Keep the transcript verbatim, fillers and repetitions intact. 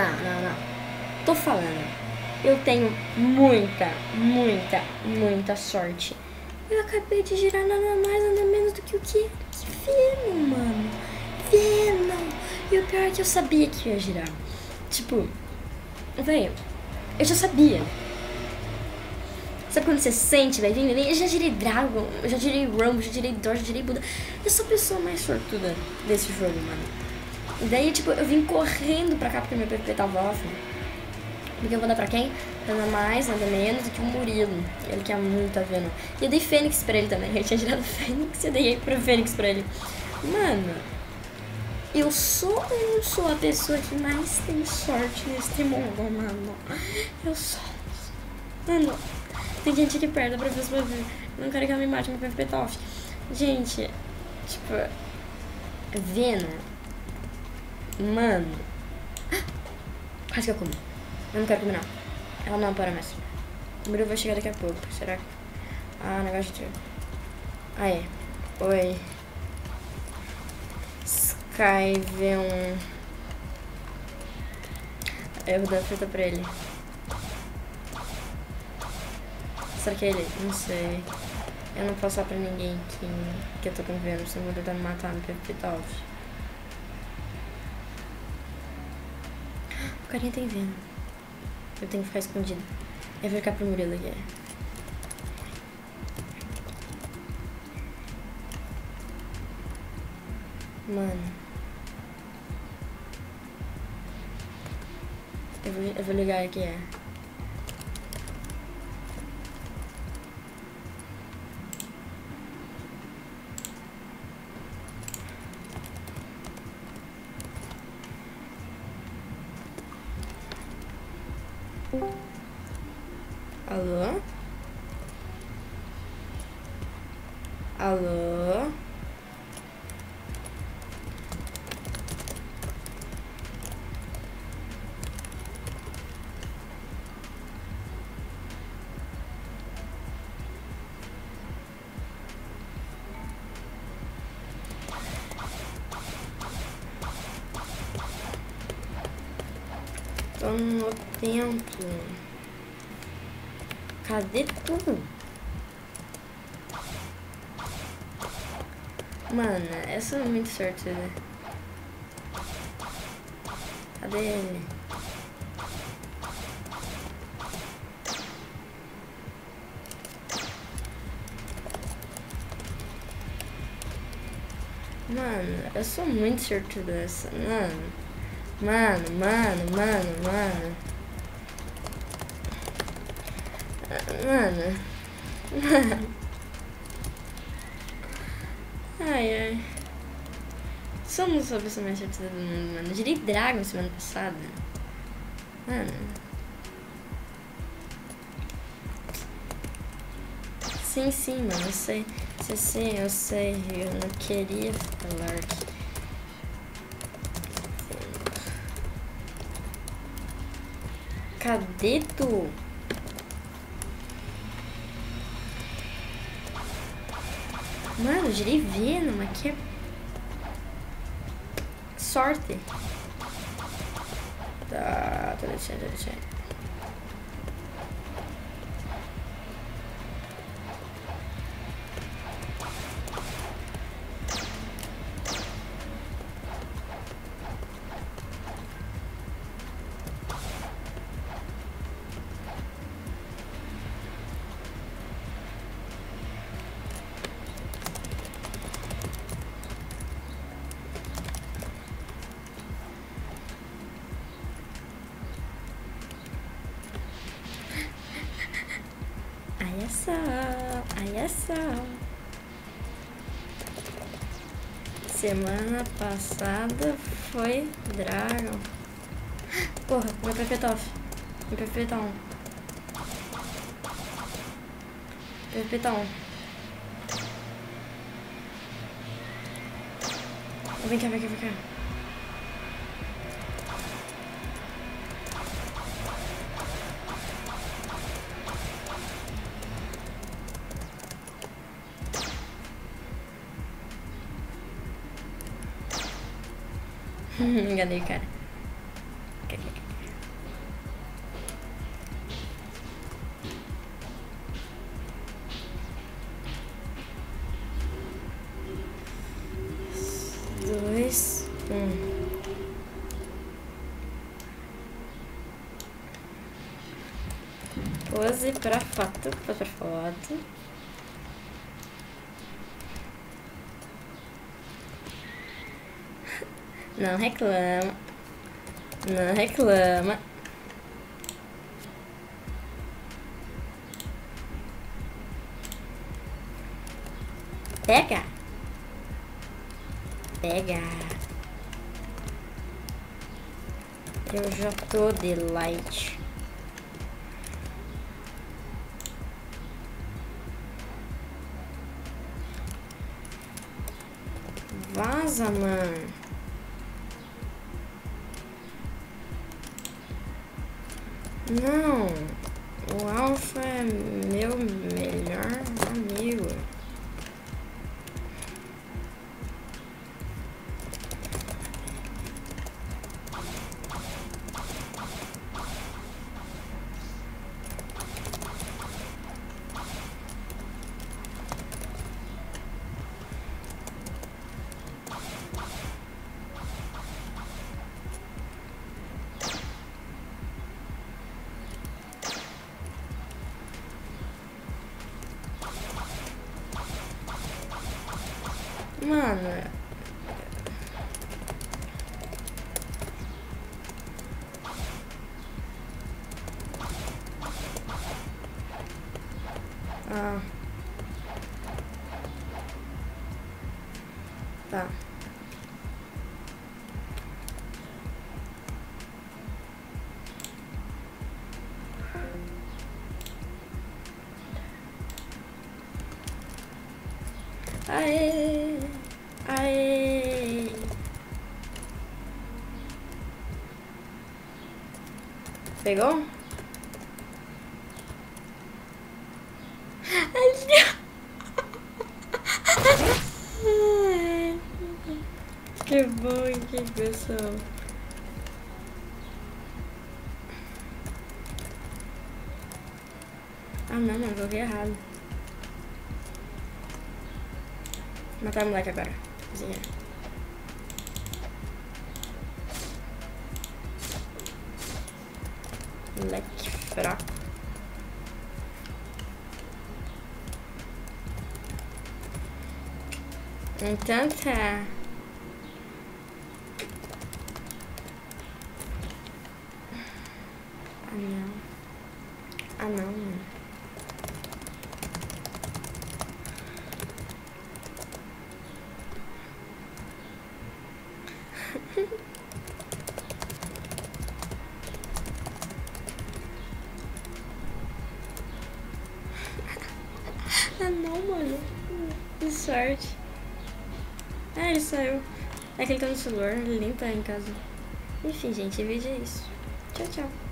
Não, não, não. Tô falando. Eu tenho muita, muita, muita sorte. Eu acabei de girar nada mais, nada menos do que o que? Que Venom, mano. Venom. E o pior é que eu sabia que ia girar. Tipo, velho, eu já sabia. Sabe quando você sente, velho? Vem, vem, eu já girei Dragon, eu já girei Rumble, já girei Dor, já girei Buda. Eu sou a pessoa mais sortuda desse jogo, mano. E daí, tipo, eu vim correndo pra cá porque meu P V P tava off. Porque eu vou dar pra quem? Nada mais, nada menos do que o Murilo. Ele que é muito a Venom. E eu dei Fênix pra ele também. Ele tinha girado Fênix e eu dei pro Fênix pra ele. Mano, eu sou ou não sou a pessoa que mais tem sorte neste mundo, mano? Eu sou. Mano, tem gente aqui perto pra ver se vai ver. Eu não quero que ela me mate, meu P V P tá off. Gente, tipo, Venom. Mano. Quase que eu como. Eu não quero comer, não. Ela não para mais. O Murilo vai chegar daqui a pouco. Será que... Ah, negócio de tiro. Ah, é. Oi. Sky vê um... Eu vou dar fruta pra ele. Será que é ele? Não sei. Eu não posso falar pra ninguém que, que eu tô com Venom, senão eu vou tentar me matar no P V P tá off. O carinha tem Venom. Eu tenho que ficar escondido. Eu vou ficar pro Murilo aqui. Mano. Eu vou, eu vou ligar aqui, é. Alô? Alô? Tô no templo. Cadê tu? Mano, essa é muito sortuda. Cadê ele? Mano, eu sou muito sortuda essa. Mano. Mano, mano, mano, mano. Mano. Mano. Ai, ai. Somos a pessoa mais sortuda do mundo, mano. Eu girei Dragon semana passada. Mano. Sim, sim, mano. Eu sei. Sim, sim, eu sei. Eu não queria falar que... Cadê tu? Mano, eu girei Venom aqui. É... Sorte. Tá, tô deixando, tô deixando. Olha só, olha só. Semana passada foi Dragon. Porra, meu P V P tá off. Meu P V P tá on. P V P tá on. Vem cá, vem cá, vem cá. Enganei, cara. Hum. Pose pra foto, pose pra foto. Não reclama. Não reclama. Pega. Pega. Eu já tô de light. Vaza, mano. Não. O Alpha é meu melhor amigo. Mano, ah, tá. Aê, aê. Pegou? Que bom e que pessoal. Ah não, mano, coloquei errado. Vou matar o moleque agora. Cozinha. Moleque fraco. Então tá. Ah não. Ah não, mano. Ah não, mano. Que sorte. Ah, ele saiu. É que ele tá no celular, ele nem tá em casa. Enfim, gente, o vídeo é isso. Tchau, tchau.